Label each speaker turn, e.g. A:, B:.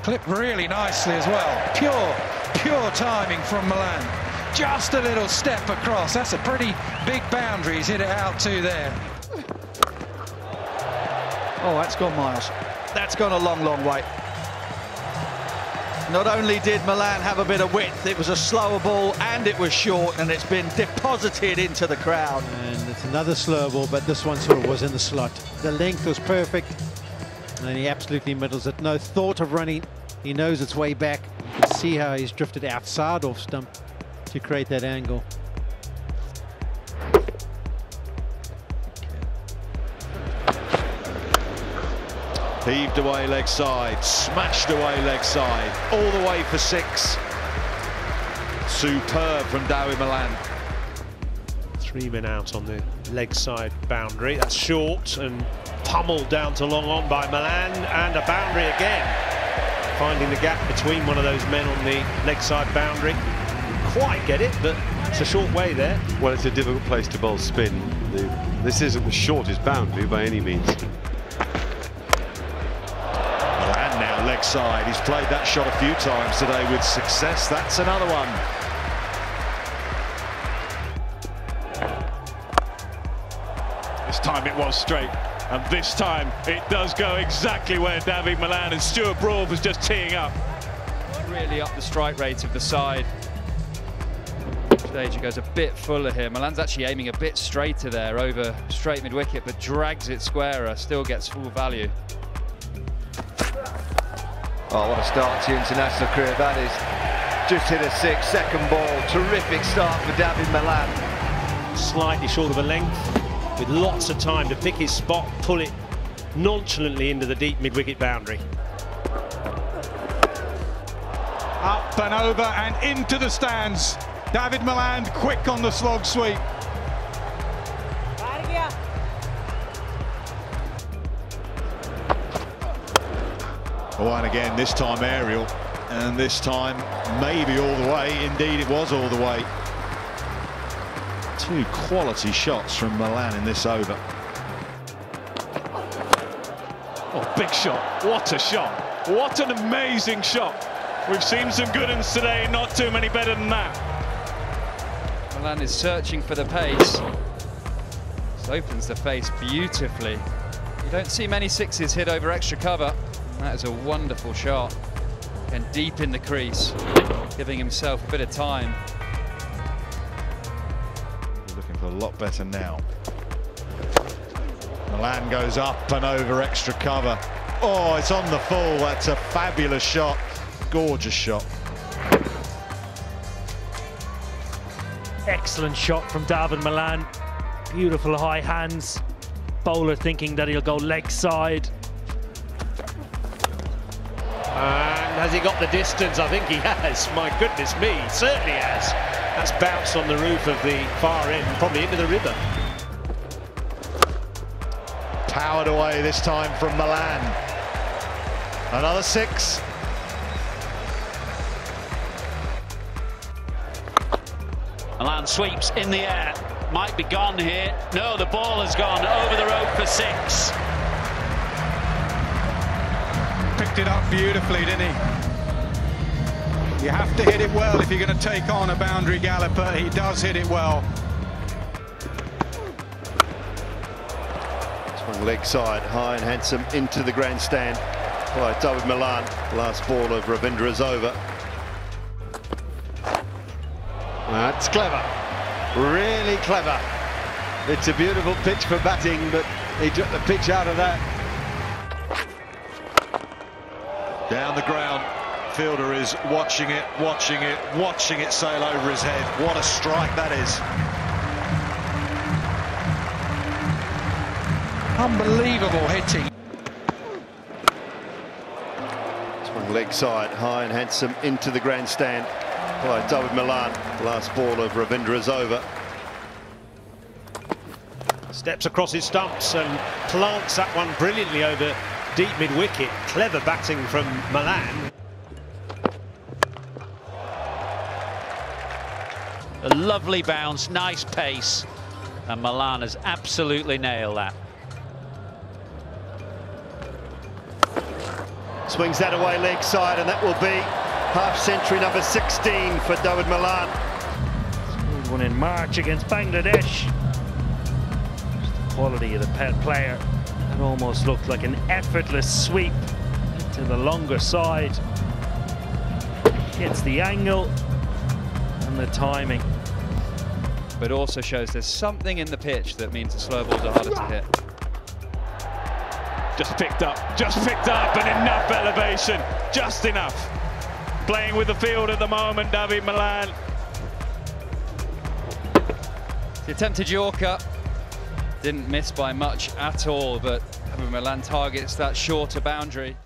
A: Clipped really nicely as well. Pure timing from Malan. Just a little step across. That's a pretty big boundary he's hit it out to there.
B: Oh, that's gone miles. That's gone a long, long way. Not only did Malan have a bit of width, it was a slower ball and it was short, and it's been deposited into the crowd.
C: And it's another slow ball, but this one sort of was in the slot. The length was perfect, and then he absolutely middles it. No thought of running. He knows it's way back. You can see how he's drifted outside off stump to create that angle.
D: Heaved away leg side, smashed away leg side, all the way for 6. Superb from Dawid Malan.
E: 3 men out on the leg side boundary. That's short and pummeled down to long on by Malan, and a boundary again. Finding the gap between one of those men on the leg side boundary. Quite get it, but it's a short way there.
F: Well, it's a difficult place to bowl spin. This isn't the shortest boundary by any means.
D: Malan now leg side. He's played that shot a few times today with success. That's another one.
G: This time it was straight, and this time it does go exactly where Dawid Malan and Stuart Broad was just teeing up.
H: Really up the strike rate of the side. Stage goes a bit fuller here. Malan's actually aiming a bit straighter there over straight mid-wicket, but drags it squarer, still gets full value.
I: Oh, what a start to your international career that is. Just hit a 6, second ball. Terrific start for Dawid Malan.
E: Slightly short of a length, with lots of time to pick his spot, pull it nonchalantly into the deep mid-wicket boundary.
G: Up and over and into the stands. Dawid Malan quick on the slog sweep.
D: Oh, and again, this time aerial, and this time maybe all the way. Indeed, it was all the way. 2 quality shots from Malan in this over.
G: Oh, big shot. What a shot. What an amazing shot. We've seen some good ones today, not too many better than that.
H: Malan is searching for the pace. This opens the face beautifully. You don't see many 6s hit over extra cover. That is a wonderful shot. And deep in the crease, giving himself a bit of time.
D: Looking for a lot better now. Malan goes up and over extra cover. Oh, it's on the full. That's a fabulous shot. Gorgeous shot.
J: Excellent shot from Dawid Malan. Beautiful high hands. Bowler thinking that he'll go leg side.
E: And has he got the distance? I think he has. My goodness me, he certainly has. That's bounced on the roof of the far end, probably into the river.
D: Powered away this time from Malan. Another 6.
K: Malan sweeps in the air. Might be gone here. No, the ball has gone over the rope for 6.
A: Picked it up beautifully, didn't he? You have to hit it well if you're going to take on a boundary galloper. He does hit it well.
F: Swung leg side, high and handsome into the grandstand by Dawid Malan. Last ball of Ravindra is over. That's clever, really clever. It's a beautiful pitch for batting, but he took the pitch out of that.
D: Down the ground, fielder is watching it sail over his head. What a strike that is.
A: Unbelievable hitting.
F: Swung leg side, high and handsome into the grandstand by Dawid Malan. Last ball of Ravindra is over.
E: Steps across his stumps and plants that one brilliantly over deep mid-wicket. Clever batting from Malan.
K: A lovely bounce, nice pace, and Malan has absolutely nailed that.
F: Swings that away leg side, and that will be half-century number 16 for Dawid Malan.
J: One in March against Bangladesh. Just the quality of the player. It almost looked like an effortless sweep to the longer side. Gets the angle and the timing.
H: But also shows there's something in the pitch that means the slow balls are harder to hit.
G: Just picked up, and enough elevation, just enough. Playing with the field at the moment, Dawid Malan.
H: The attempted Yorker didn't miss by much at all, but Dawid Malan targets that shorter boundary.